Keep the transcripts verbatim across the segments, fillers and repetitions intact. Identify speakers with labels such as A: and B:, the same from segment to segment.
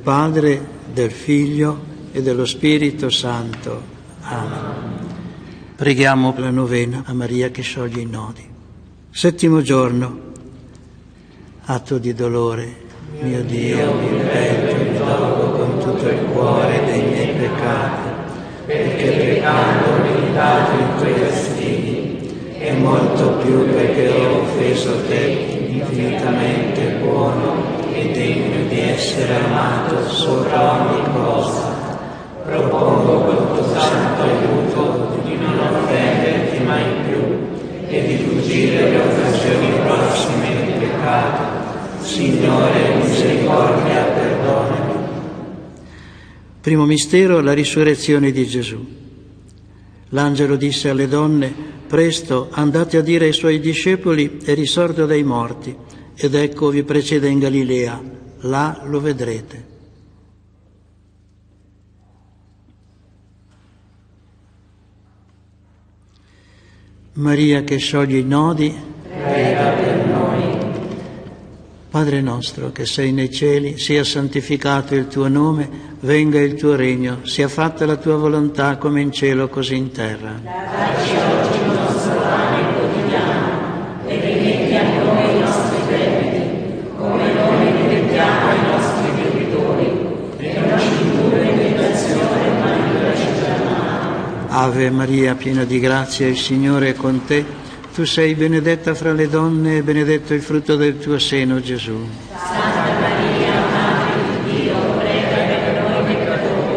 A: Padre, del Figlio e dello Spirito Santo. Amen. Preghiamo la novena a Maria che scioglie i nodi. Settimo giorno, atto di dolore. Mio Dio, mi pento e mi dolgo con tutto il cuore dei miei peccati, perché peccando ho meditato in tuoi fastidi, e molto più perché ho offeso te, infinitamente buono e degno di essere amato sopra ogni cosa. Propongo col tuo santo aiuto di non offenderti mai più e di fuggire le occasioni prossime di peccato. Signore, misericordia, perdonami. Primo mistero, la risurrezione di Gesù. L'angelo disse alle donne: presto andate a dire ai suoi discepoli è risorto dai morti, ed ecco vi precede in Galilea, là lo vedrete. Maria che scioglie i nodi, prega per noi. Padre nostro che sei nei cieli, sia santificato il tuo nome, venga il tuo regno, sia fatta la tua volontà come in cielo così in terra.
B: Dacci oggi il nostro pane quotidiano e rimetti a noi i nostri debiti, come noi rimettiamo ai nostri debitori, e non ci indurre in tentazione, ma liberaci dal male.
A: Ave Maria, piena di grazia, il Signore è con te. Tu sei benedetta fra le donne e benedetto il frutto del tuo seno, Gesù.
B: Santa Maria, Madre di Dio, prega per noi peccatori,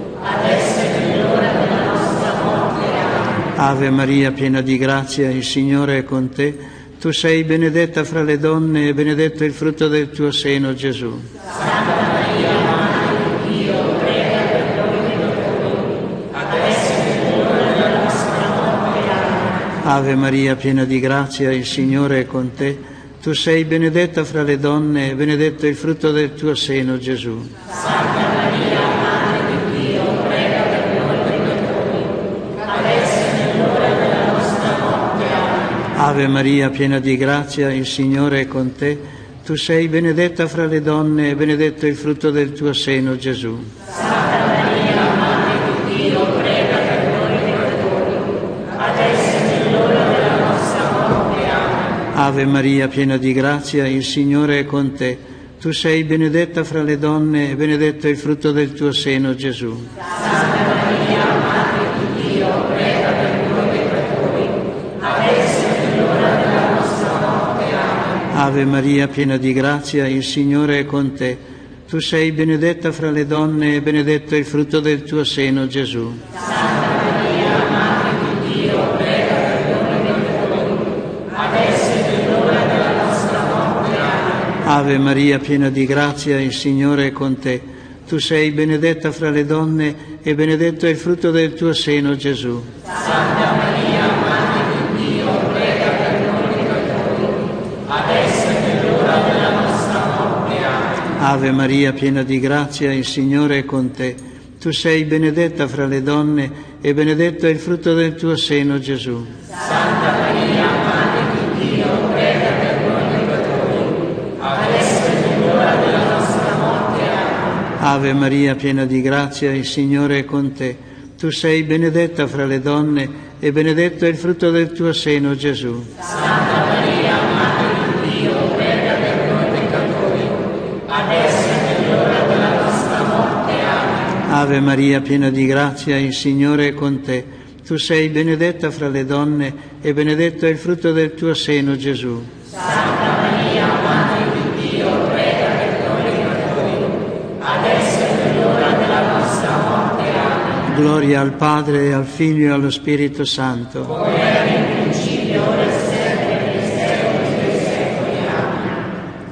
B: adesso è nell'ora della nostra morte. Amen.
A: Ave Maria, piena di grazia, il Signore è con te. Tu sei benedetta fra le donne e benedetto il frutto del tuo seno, Gesù.
B: Santa Maria, Madre di Dio, prega per noi peccatori, adesso è nell'ora della nostra morte. Amen.
A: Ave Maria, piena di grazia, il Signore è con te. Tu sei benedetta fra le donne e benedetto il frutto del tuo seno, Gesù.
B: Santa Maria, Madre di Dio, prega per noi peccatori, adesso è nell'ora della nostra morte. Amen.
A: Ave Maria, piena di grazia, il Signore è con te. Tu sei benedetta fra le donne e benedetto il frutto del tuo seno, Gesù.
B: Santa Maria, Madre di Dio, prega per noi peccatori, adesso è nell'ora della nostra morte. Amen.
A: Ave Maria, piena di grazia, il Signore è con te. Tu sei benedetta fra le donne e benedetto il frutto del tuo seno, Gesù.
B: Santa Maria, Madre di Dio, prega per noi peccatori, adesso è nell'ora della nostra morte. Amen.
A: Ave Maria, piena di grazia, il Signore è con te. Tu sei benedetta fra le donne e benedetto il frutto del tuo seno, Gesù.
B: Santa Maria, Madre di Dio, prega per noi peccatori, adesso è nell'ora della nostra morte. Amen.
A: Ave Maria, piena di grazia, il Signore è con te. Tu sei benedetta fra le donne e benedetto è il frutto del tuo seno, Gesù.
B: Santa Maria, Madre di Dio, prega per noi peccatori, adesso è nell'ora della nostra morte. Amen.
A: Ave Maria, piena di grazia, il Signore è con te. Tu sei benedetta fra le donne e benedetto è il frutto del tuo seno, Gesù.
B: Santa Maria, Madre di Dio, prega per noi peccatori, adesso è nell'ora della nostra morte. Amen.
A: Ave Maria, piena di grazia, il Signore è con te. Tu sei benedetta fra le donne e benedetto è il frutto del tuo seno, Gesù.
B: Santa Maria, Madre di Dio, prega per noi peccatori, adesso è nell'ora della nostra morte. Amen.
A: Ave Maria, piena di grazia, il Signore è con te. Tu sei benedetta fra le donne e benedetto è il frutto del tuo seno, Gesù.
B: Santa Maria, Madre di Dio, prega per noi peccatori, adesso è nell'ora della nostra morte. Amen.
A: Gloria al Padre, e al Figlio e allo Spirito Santo.
B: Come era in principio, ora e sempre, nei secoli dei secoli. Amen.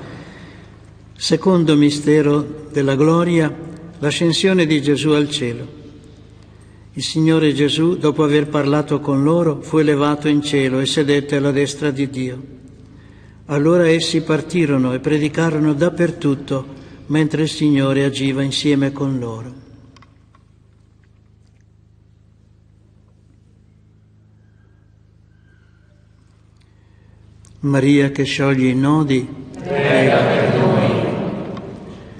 A: Secondo mistero della gloria, l'ascensione di Gesù al cielo. Il Signore Gesù, dopo aver parlato con loro, fu elevato in cielo e sedette alla destra di Dio. Allora essi partirono e predicarono dappertutto, mentre il Signore agiva insieme con loro. Maria che scioglie i nodi,
B: prega per noi.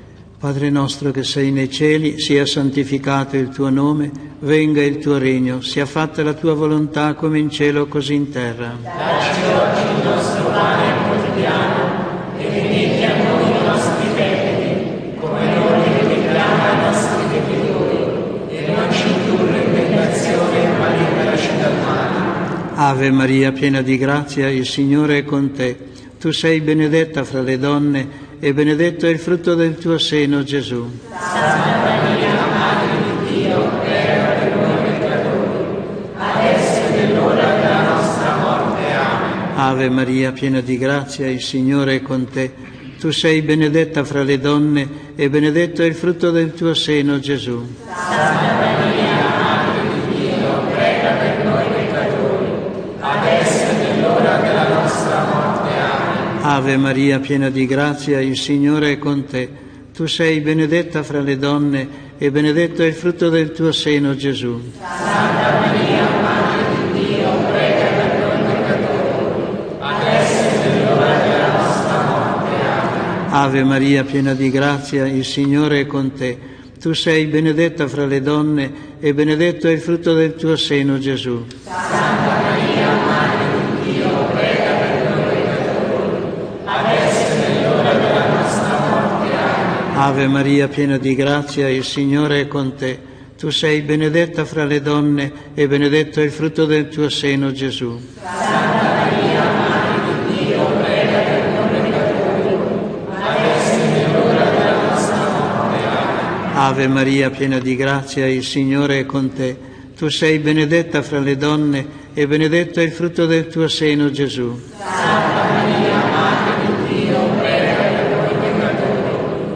A: Padre nostro che sei nei cieli, sia santificato il tuo nome, venga il tuo regno, sia fatta la tua volontà come in cielo così in terra.
B: Dacci oggi il nostro pane quotidiano e rimetti a noi i nostri debiti, come noi rimettiamo ai nostri debitori, e non ci indurre in tentazione, ma liberaci dal male.
A: Ave Maria, piena di grazia, il Signore è con te. Tu sei benedetta fra le donne e benedetto è il frutto del tuo seno, Gesù.
B: Santa Maria, Madre di Dio, prega per noi peccatori, adesso è nell'ora della nostra morte. Amen.
A: Ave Maria, piena di grazia, il Signore è con te. Tu sei benedetta fra le donne e benedetto è il frutto del tuo seno, Gesù.
B: Santa Maria, Madre di Dio, prega per noi peccatori, adesso è nell'ora della nostra morte. Amen.
A: Ave Maria, piena di grazia, il Signore è con te. Tu sei benedetta fra le donne e benedetto è il frutto del tuo seno, Gesù.
B: Santa Maria, Madre di Dio, prega per noi peccatori, adesso è nell'ora della nostra morte. Amen.
A: Ave Maria, piena di grazia, il Signore è con te. Tu sei benedetta fra le donne e benedetto è il frutto del tuo seno, Gesù.
B: Santa Maria, Madre di Dio, prega per noi peccatori, adesso è nell'ora della nostra morte. Amen.
A: Ave Maria, piena di grazia, il Signore è con te. Tu sei benedetta fra le donne e benedetto è il frutto del tuo seno, Gesù.
B: Santa Maria, Madre di Dio, prega per noi peccatori, adesso è nell'ora della nostra morte. Amen.
A: Ave Maria, piena di grazia, il Signore è con te. Tu sei benedetta fra le donne e benedetto è il frutto del tuo seno, Gesù.
B: Santa Maria, Madre di Dio, prega per noi peccatori,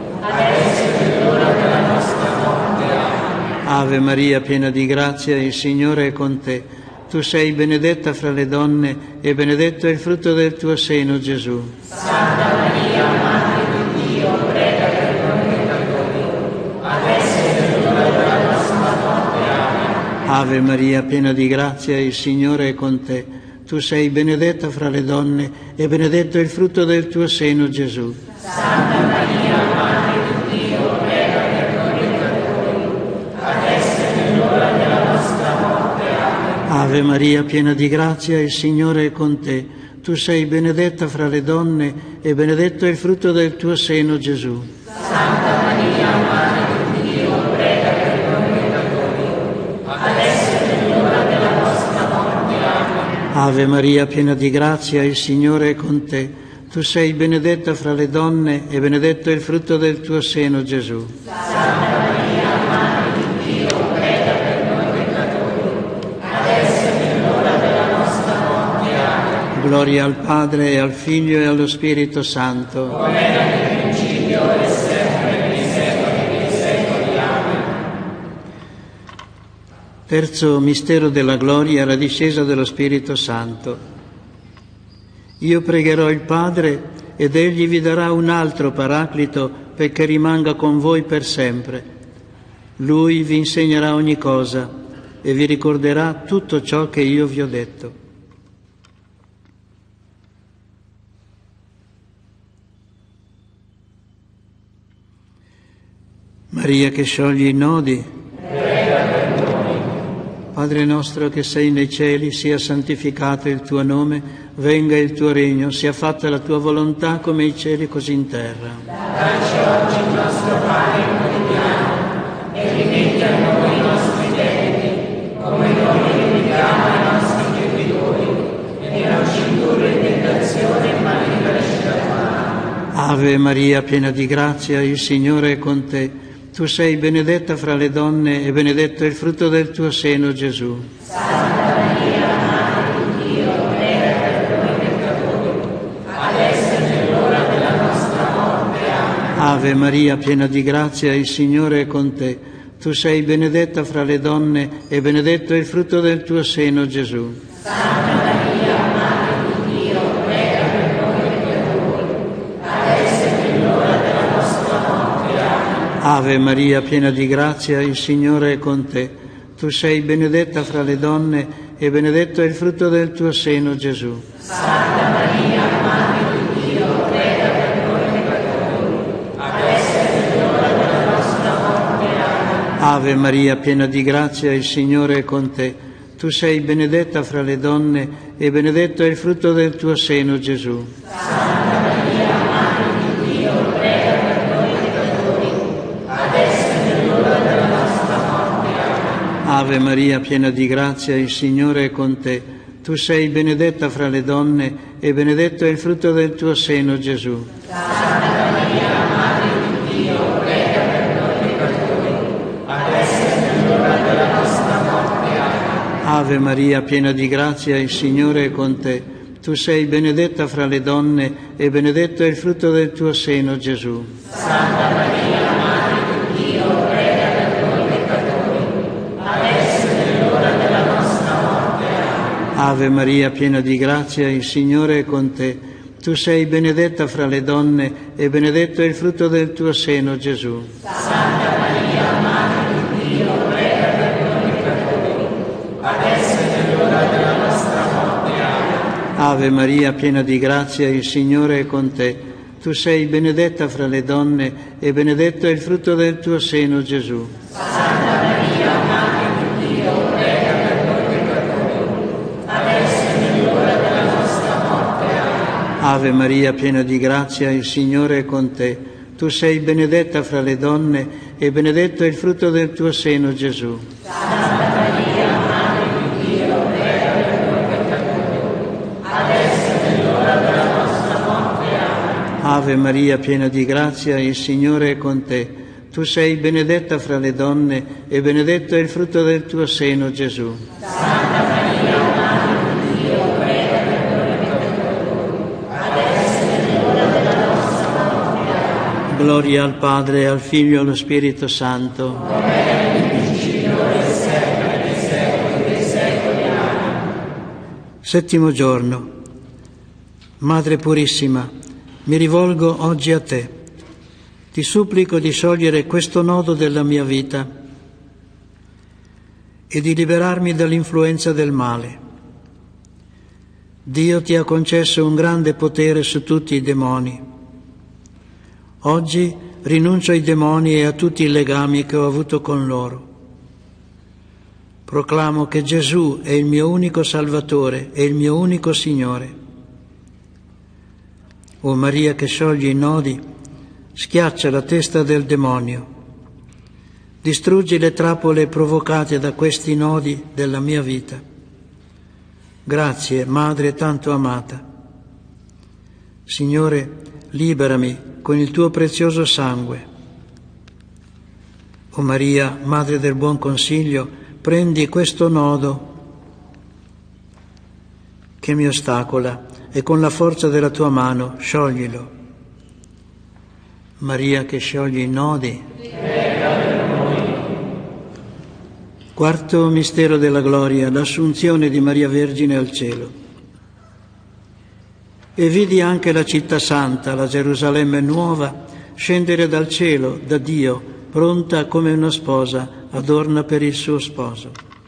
B: adesso è nell'ora della nostra morte. Amen.
A: Ave Maria, piena di grazia, il Signore è con te. Tu sei benedetta fra le donne e benedetto è il frutto del tuo seno, Gesù.
B: Santa Maria, Madre di Dio, prega per noi peccatori, adesso è nell'ora della nostra morte. Amen.
A: Ave Maria, piena di grazia, il Signore è con te. Tu sei benedetta fra le donne e benedetto è il frutto del tuo seno, Gesù.
B: Santa Maria, Madre di Dio, prega per noi peccatori, adesso è nell'ora della nostra morte. Amen.
A: Ave Maria, piena di grazia, il Signore è con te. Tu sei benedetta fra le donne e benedetto è il frutto del tuo seno, Gesù.
B: Santa Maria, Madre di Dio, prega per noi peccatori, adesso è nell'ora della nostra morte. Amen.
A: Ave Maria, piena di grazia, il Signore è con te. Tu sei benedetta fra le donne e benedetto è il frutto del tuo seno, Gesù.
B: Santa Maria, Madre di Dio, prega per noi peccatori, adesso è nell'ora della nostra morte. Amen.
A: Gloria al Padre e al Figlio e allo Spirito Santo.
B: Come era nel principio e sempre nei secoli dei secoli. Amen.
A: Terzo mistero della gloria, la discesa dello Spirito Santo. Io pregherò il Padre ed Egli vi darà un altro Paraclito perché rimanga con voi per sempre. Lui vi insegnerà ogni cosa e vi ricorderà tutto ciò che io vi ho detto. Maria che scioglie i nodi, Padre nostro che sei nei cieli, sia santificato il tuo nome, venga il tuo regno, sia fatta la tua volontà come in cieli così in terra.
B: Dacci oggi il nostro pane quotidiano e rimetti a noi i nostri debiti, come noi rimettiamo ai nostri debitori, e non ci indurre in tentazione, ma liberaci dal male.
A: Ave Maria, piena di grazia, il Signore è con te. Tu sei benedetta fra le donne e benedetto è il frutto del tuo seno, Gesù.
B: Santa Maria, Madre di Dio, prega per noi peccatori, adesso è nell'ora della nostra morte. Amen.
A: Ave Maria, piena di grazia, il Signore è con te. Tu sei benedetta fra le donne e benedetto è il frutto del tuo seno, Gesù.
B: Santa Maria, Madre di Dio, prega per noi peccatori, adesso è nell'ora della nostra morte. Amen.
A: Ave Maria, piena di grazia, il Signore è con te. Tu sei benedetta fra le donne e benedetto è il frutto del tuo seno, Gesù.
B: Santa Maria, Madre di Dio, prega per noi peccatori, adesso è nell'ora della
A: Ave Maria, piena di grazia, il Signore è con te. Tu sei benedetta fra le donne e benedetto è il frutto del tuo seno, Gesù.
B: Santa Maria, Madre di Dio, prega per noi peccatori, adesso è nell'ora della nostra morte. Amen.
A: Ave Maria, piena di grazia, il Signore è con te. Tu sei benedetta fra le donne e benedetto è il frutto del tuo seno, Gesù.
B: Santa Maria, Madre di Dio, prega per noi peccatori, adesso è nell'ora della nostra morte. Amen.
A: Ave Maria, piena di grazia, il Signore è con te. Tu sei benedetta fra le donne e benedetto è il frutto del tuo seno, Gesù.
B: Santa Maria, Madre di Dio, prega per noi peccatori, adesso è nell'ora della nostra morte. Amen.
A: Ave Maria, piena di grazia, il Signore è con te. Tu sei benedetta fra le donne e benedetto è il frutto del tuo seno, Gesù.
B: Santa Maria, Madre di Dio, prega per noi peccatori, adesso è nell'ora della nostra morte. Amen.
A: Ave Maria, piena di grazia, il Signore è con te. Tu sei benedetta fra le donne e benedetto è il frutto del tuo seno, Gesù.
B: Santa Maria, Madre di Dio, prega per noi peccatori, adesso è nell'ora della nostra morte. Amen.
A: Ave Maria, piena di grazia, il Signore è con te. Tu sei benedetta fra le donne e benedetto è il frutto del tuo seno, Gesù.
B: Santa Maria, Madre di Dio, prega per noi peccatori, adesso è nell'ora della nostra morte. Amen.
A: Ave Maria, piena di grazia, il Signore è con te. Tu sei benedetta fra le donne e benedetto è il frutto del tuo seno, Gesù.
B: Santa Maria, Madre di Dio, prega per noi peccatori, adesso è nell'ora della nostra morte. Amen.
A: Gloria al Padre, al Figlio e allo Spirito Santo.
B: Come era nel principio, ora e sempre, nei secoli dei secoli. Amen.
A: Settimo giorno. Madre purissima, mi rivolgo oggi a te. Ti supplico di sciogliere questo nodo della mia vita e di liberarmi dall'influenza del male. Dio ti ha concesso un grande potere su tutti i demoni. Oggi rinuncio ai demoni e a tutti i legami che ho avuto con loro. Proclamo che Gesù è il mio unico Salvatore e il mio unico Signore. O Maria che scioglie i nodi, schiaccia la testa del demonio, distruggi le trappole provocate da questi nodi della mia vita. Grazie, Madre tanto amata. Signore, liberami con il tuo prezioso sangue. O Maria, Madre del buon consiglio, prendi questo nodo che mi ostacola e con la forza della tua mano scioglilo. Maria che scioglie i nodi.
B: Prega per noi.
A: Quarto mistero della gloria, l'assunzione di Maria Vergine al cielo. E vidi anche la città santa, la Gerusalemme nuova, scendere dal cielo, da Dio, pronta come una sposa, adorna per il suo sposo.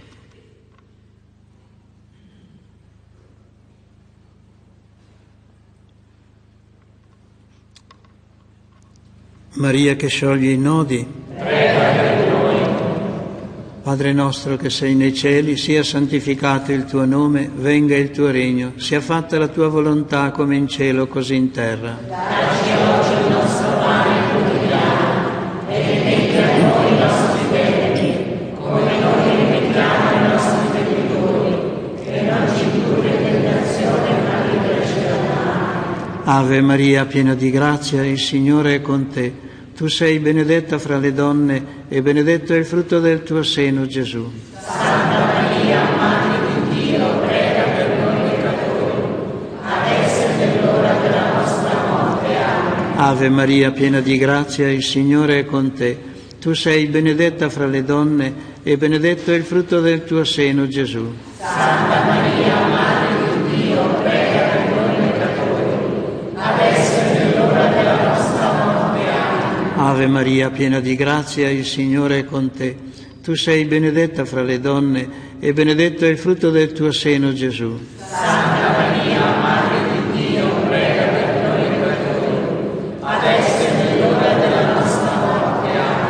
A: Maria che scioglie i nodi,
B: Prega per noi.
A: Padre nostro che sei nei cieli, sia santificato il tuo nome, venga il tuo regno, sia fatta la tua volontà come in cielo così in terra.
B: Dacci oggi il nostro pane quotidiano e rimetti a noi i nostri debiti, come noi rimettiamo ai nostri debitori, e non ci indurre in tentazione, ma liberaci dal male.
A: Ave Maria, piena di grazia, il Signore è con te. Tu sei benedetta fra le donne e benedetto è il frutto del tuo seno, Gesù.
B: Santa Maria, Madre di Dio, prega per noi peccatori, adesso è nell'ora della nostra morte. Amen.
A: Ave Maria, piena di grazia, il Signore è con te. Tu sei benedetta fra le donne e benedetto è il frutto del tuo seno, Gesù.
B: Santa Maria, Madre di Dio, prega per noi peccatori, adesso è nell'ora della nostra morte. Amen.
A: Ave Maria, piena di grazia, il Signore è con te. Tu sei benedetta fra le donne e benedetto è il frutto del tuo seno, Gesù.
B: Santa Maria, Madre di Dio, prega per noi peccatori, adesso è nell'ora della nostra morte. Amen.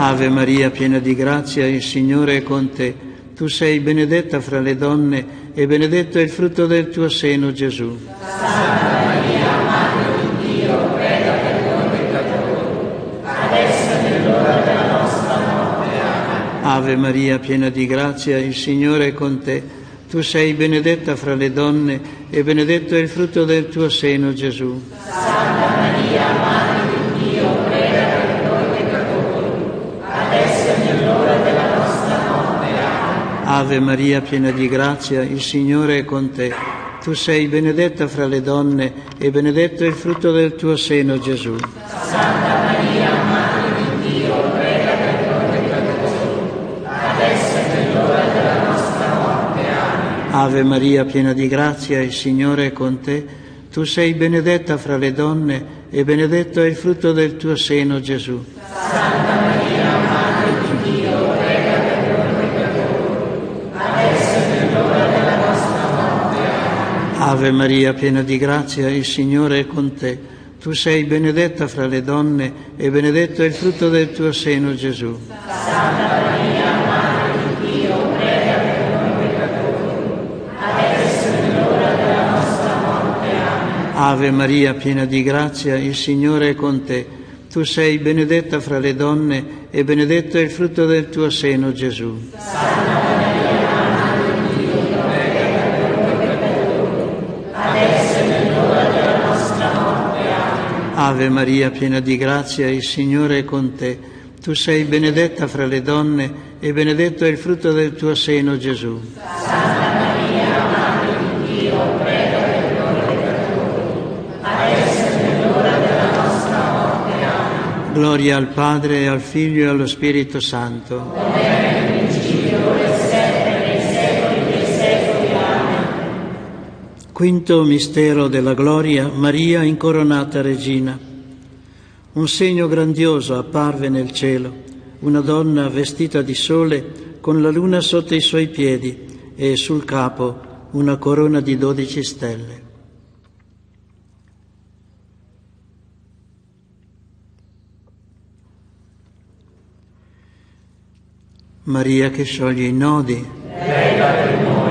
A: Ave Maria, piena di grazia, il Signore è con te. Tu sei benedetta fra le donne e benedetto è il frutto del tuo seno, Gesù.
B: Santa Maria, Madre di Dio, prega per noi peccatori, adesso è nell'ora della nostra morte. Amen.
A: Ave Maria, piena di grazia, il Signore è con te. Tu sei benedetta fra le donne e benedetto è il frutto del tuo seno, Gesù.
B: Santa Maria, Madre di Dio, prega per noi peccatori, adesso è nell'ora della nostra morte. Amen.
A: Ave Maria, piena di grazia, il Signore è con te. Tu sei benedetta fra le donne e benedetto è il frutto del tuo seno, Gesù.
B: Santa Maria, Madre di Dio, prega per noi peccatori, adesso è nell'ora della nostra morte. Amen.
A: Ave Maria, piena di grazia, il Signore è con te. Tu sei benedetta fra le donne e benedetto è il frutto del tuo seno, Gesù.
B: Santa Maria, Madre di Dio, prega per noi peccatori, adesso è nell'ora della nostra morte. Amen.
A: Ave Maria, piena di grazia, il Signore è con te. Tu sei benedetta fra le donne e benedetto è il frutto del tuo seno, Gesù.
B: Santa Maria, Madre di Dio, prega per noi peccatori, adesso è nell'ora della nostra morte. Amen.
A: Ave Maria, piena di grazia, il Signore è con te. Tu sei benedetta fra le donne e benedetto è il frutto del tuo seno, Gesù.
B: Santa Maria, Madre di Dio, prega per noi peccatori, adesso è nell'ora della nostra morte. Amen.
A: Ave Maria, piena di grazia, il Signore è con te. Tu sei benedetta fra le donne e benedetto è il frutto del tuo seno, Gesù.
B: Santa Maria, Madre di Dio, prega per noi peccatori, adesso è nell'ora della nostra morte. Amen.
A: Gloria al Padre, e al Figlio e allo Spirito Santo.
B: Come era nel principio, ora e sempre, nei secoli dei secoli. Amen.
A: Quinto mistero della gloria, Maria incoronata regina. Un segno grandioso apparve nel cielo, una donna vestita di sole con la luna sotto i suoi piedi e sul capo una corona di dodici stelle. Maria che scioglie i nodi,
B: Prega per noi.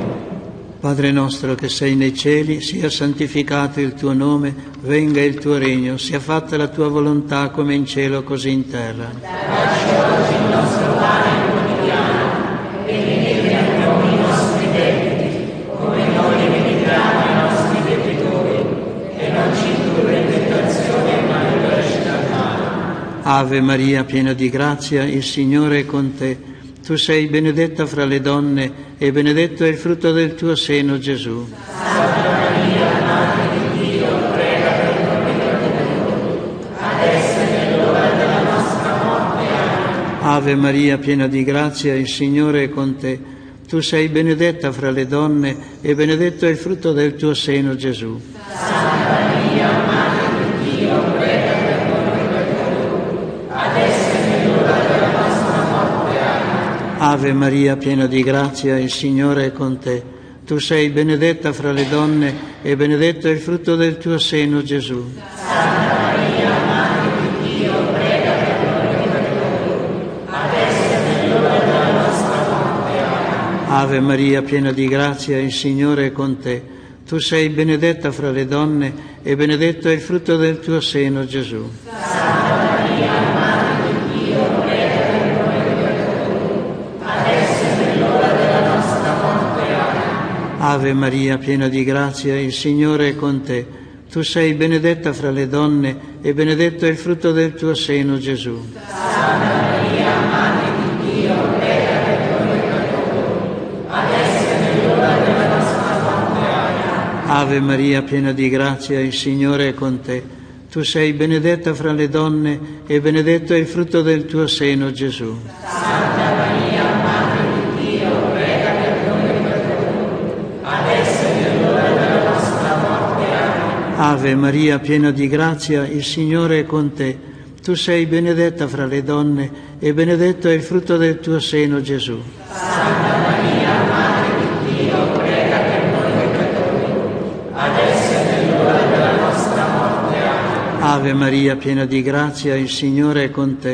A: Padre nostro che sei nei cieli, sia santificato il tuo nome, venga il tuo regno, sia fatta la tua volontà come in cielo così in terra.
B: Dacci oggi il nostro pane quotidiano e rimetti a noi i nostri debiti, come noi rimettiamo ai nostri debitori, e non ci indurre in tentazione, ma liberaci dal male.
A: Ave Maria, piena di grazia, il Signore è con te. Tu sei benedetta fra le donne e benedetto è il frutto del tuo seno, Gesù.
B: Santa Maria, Madre di Dio, prega per noi peccatori, adesso è nell'ora della nostra morte. Amen.
A: Ave Maria, piena di grazia, il Signore è con te. Tu sei benedetta fra le donne e benedetto è il frutto del tuo seno, Gesù.
B: Santa Maria, Madre di Dio, prega per noi peccatori, adesso è nell'ora della nostra morte. Amen.
A: Ave Maria, piena di grazia, il Signore è con te. Tu sei benedetta fra le donne e benedetto è il frutto del tuo seno, Gesù.
B: Santa Maria, Madre di Dio, prega per noi peccatori, adesso è nell'ora della nostra morte. Amen.
A: Ave Maria, piena di grazia, il Signore è con te. Tu sei benedetta fra le donne e benedetto è il frutto del tuo seno, Gesù.
B: Santa Maria, Madre di Dio, prega per noi peccatori, adesso è nell'ora della nostra morte. Amen.
A: Ave Maria, piena di grazia, il Signore è con te. Tu sei benedetta fra le donne e benedetto è il frutto del tuo seno, Gesù.
B: Santa Maria, Madre di Dio, prega per noi peccatori, adesso è nell'ora della nostra morte. Amen.
A: Ave Maria, piena di grazia, il Signore è con te. Tu sei benedetta fra le donne e benedetto è il frutto del tuo seno, Gesù.
B: Santa Maria, Madre di Dio, prega per noi peccatori, adesso è nell'ora della nostra morte. Amen.
A: Ave Maria, piena di grazia, il Signore è con te. Tu sei benedetta fra le donne e benedetto è il frutto del tuo seno, Gesù.
B: Santa Maria, Madre di Dio, prega per noi peccatori, adesso è nell'ora della nostra morte. Amen.
A: Ave Maria, piena di grazia, il Signore è con te.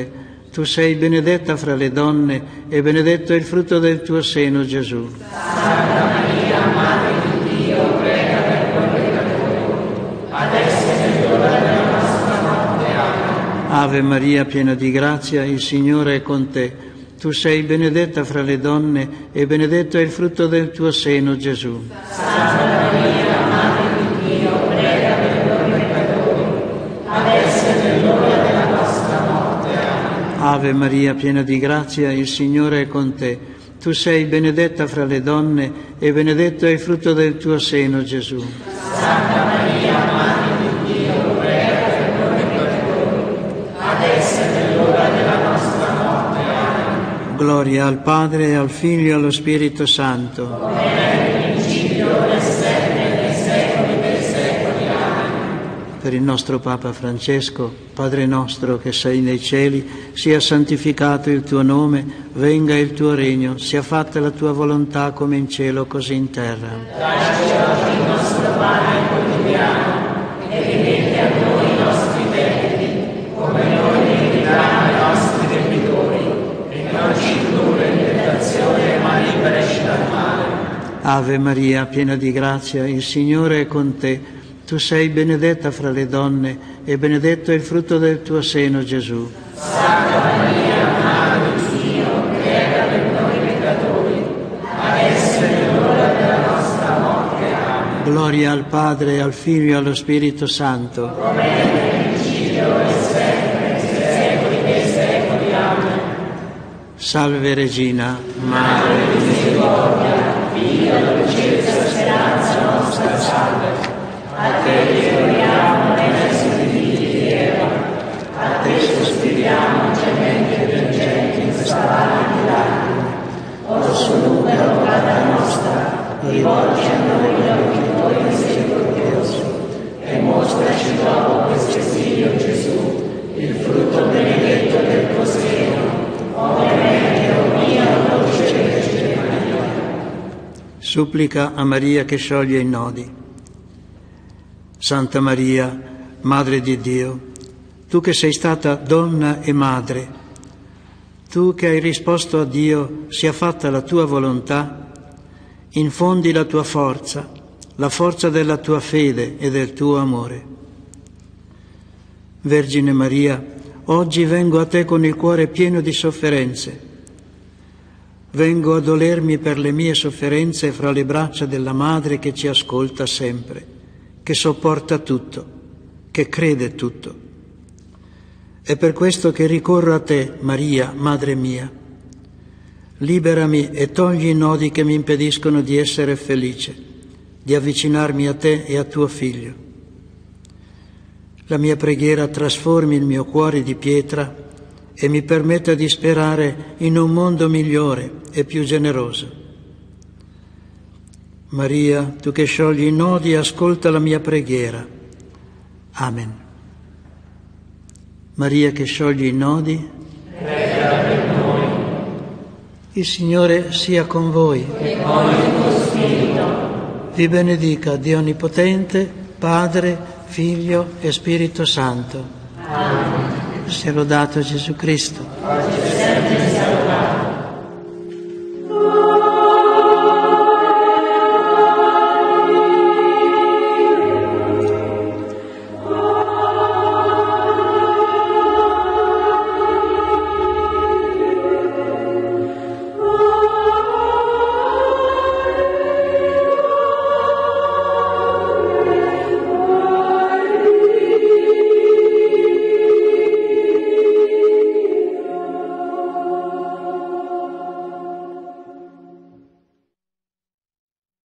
A: Tu sei benedetta fra le donne e benedetto è il frutto del tuo seno, Gesù.
B: Santa Maria, Madre di Dio, prega per noi peccatori, adesso è l'ora della nostra morte. Amen.
A: Ave Maria, piena di grazia, il Signore è con te. Tu sei benedetta fra le donne e benedetto è il frutto del tuo seno, Gesù.
B: Santa Maria, Madre di Dio, prega per noi peccatori, adesso è l'ora della nostra morte. Amen.
A: Ave Maria, piena di grazia, il Signore è con te. Tu sei benedetta fra le donne e benedetto è il frutto del tuo seno, Gesù.
B: Santa Maria, Madre di Dio, prega per noi peccatori, adesso è l'ora della nostra morte. Amen.
A: Gloria al Padre, e al Figlio e allo Spirito Santo.
B: Come era in principio, ora e sempre, e nei secoli dei secoli. Amen.
A: Per il nostro Papa Francesco, Padre nostro che sei nei cieli, sia santificato il tuo nome, venga il tuo regno, sia fatta la tua volontà come in cielo così in terra.
B: Dacci oggi il nostro pane quotidiano e rimetti a noi i nostri debiti, come noi rimettiamo ai nostri debitori, e non ci indurre in tentazione, ma liberaci dal male.
A: Ave Maria, piena di grazia, il Signore è con te. Tu sei benedetta fra le donne e benedetto è il frutto del tuo seno, Gesù.
B: Santa Maria, Madre di Dio, prega per noi peccatori, adesso è l'ora della nostra morte. Amen.
A: Gloria al Padre, e al Figlio e allo Spirito Santo.
B: Come era in principio, e sempre, e nei secoli dei secoli. Amen.
A: Salve Regina,
B: Madre di misericordia, Figlio, dolcezza, speranza nostra, salve. A te ricordiamo nei nostri figli di Eva, a te sospiriamo gementi e piangenti in questa valle di lacrime. O solubero, Padre nostra, rivolgi a noi gli occhi tuoi misericordiosi, e mostraci dopo questo esilio Gesù, il frutto benedetto del tuo seno, o Dio mio, dolce Vergine Maria.
A: supplica a Maria che scioglie i nodi. Santa Maria, Madre di Dio, tu che sei stata donna e madre, tu che hai risposto a Dio, sia fatta la tua volontà, infondi la tua forza, la forza della tua fede e del tuo amore. Vergine Maria, oggi vengo a te con il cuore pieno di sofferenze. Vengo a dolermi per le mie sofferenze fra le braccia della Madre che ci ascolta sempre, che sopporta tutto, che crede tutto. È per questo che ricorro a te, Maria, Madre mia. Liberami e togli i nodi che mi impediscono di essere felice, di avvicinarmi a te e a tuo Figlio. La mia preghiera trasformi il mio cuore di pietra e mi permetta di sperare in un mondo migliore e più generoso. Maria, tu che sciogli i nodi, ascolta la mia preghiera. Amen. Maria che sciogli i nodi,
B: prega per noi.
A: Il Signore sia con voi.
B: E con il tuo spirito.
A: Vi benedica Dio Onnipotente, Padre, Figlio e Spirito Santo.
B: Amen.
A: Sia lodato Gesù Cristo.
B: Oggi